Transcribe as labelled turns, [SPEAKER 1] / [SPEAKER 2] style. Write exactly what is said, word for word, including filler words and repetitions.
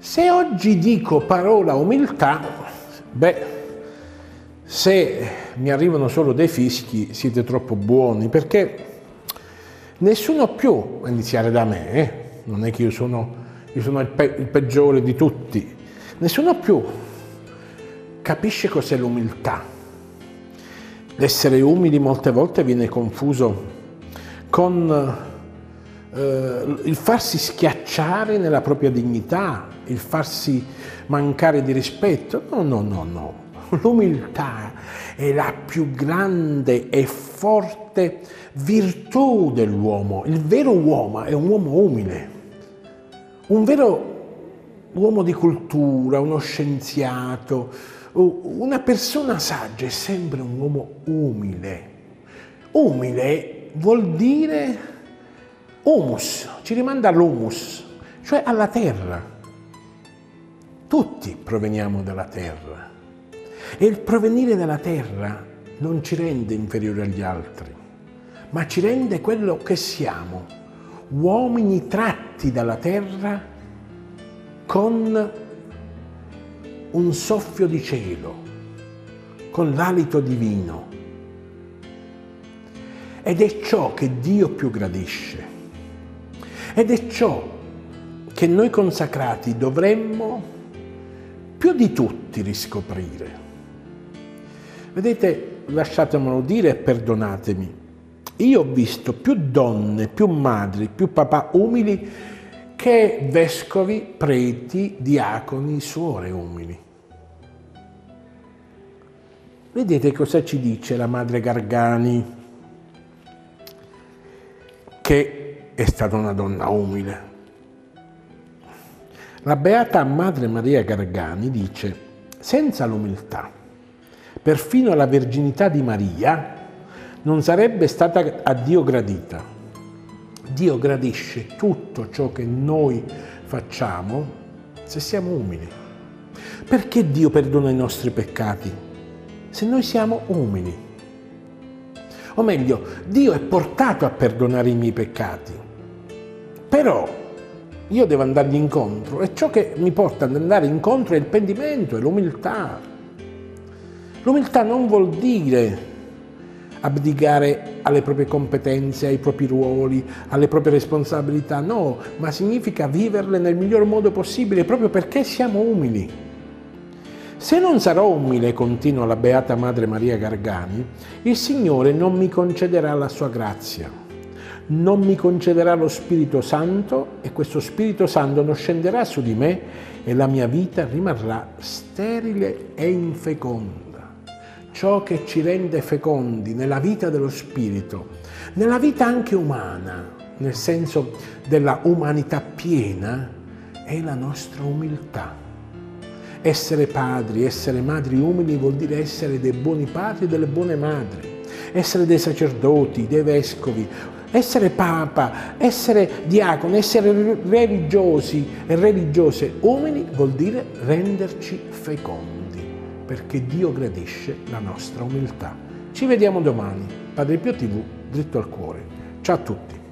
[SPEAKER 1] Se oggi dico parola umiltà, beh, se mi arrivano solo dei fischi siete troppo buoni, perché nessuno più, a iniziare da me, eh? Non è che io sono, io sono il, pe il peggiore di tutti, nessuno più capisce cos'è l'umiltà. L'essere umili molte volte viene confuso con eh, il farsi schiacciare nella propria dignità, il farsi mancare di rispetto. No, no, no, no. L'umiltà è la più grande e forte virtù dell'uomo. Il vero uomo è un uomo umile, un vero uomo di cultura, uno scienziato, una persona saggia è sempre un uomo umile. Umile vuol dire humus, ci rimanda all'humus, cioè alla terra. Tutti proveniamo dalla terra e il provenire dalla terra non ci rende inferiori agli altri, ma ci rende quello che siamo, uomini tratti dalla terra con un soffio di cielo, con l'alito divino. Ed è ciò che Dio più gradisce. Ed è ciò che noi consacrati dovremmo più di tutti riscoprire. Vedete, lasciatemelo dire e perdonatemi, io ho visto più donne, più madri, più papà umili che vescovi, preti, diaconi, suore umili. Vedete cosa ci dice la madre Gargani, che è stata una donna umile. La beata Madre Maria Gargani dice: senza l'umiltà, perfino la verginità di Maria non sarebbe stata a Dio gradita. Dio gradisce tutto ciò che noi facciamo se siamo umili. Perché Dio perdona i nostri peccati? Se noi siamo umili. O meglio, Dio è portato a perdonare i miei peccati. Però io devo andargli incontro e ciò che mi porta ad andare incontro è il pentimento, è l'umiltà. L'umiltà non vuol dire abdicare alle proprie competenze, ai propri ruoli, alle proprie responsabilità, no, ma significa viverle nel miglior modo possibile proprio perché siamo umili. Se non sarò umile, continua la Beata Madre Maria Gargani, il Signore non mi concederà la sua grazia. Non mi concederà lo Spirito Santo e questo Spirito Santo non scenderà su di me e la mia vita rimarrà sterile e infeconda. Ciò che ci rende fecondi nella vita dello Spirito, nella vita anche umana, nel senso della umanità piena, è la nostra umiltà. Essere padri, essere madri umili vuol dire essere dei buoni padri e delle buone madri, essere dei sacerdoti, dei vescovi, essere papa, essere diaconi, essere religiosi e religiose umili vuol dire renderci fecondi, perché Dio gradisce la nostra umiltà. Ci vediamo domani. Padre Pio tivù, dritto al cuore. Ciao a tutti.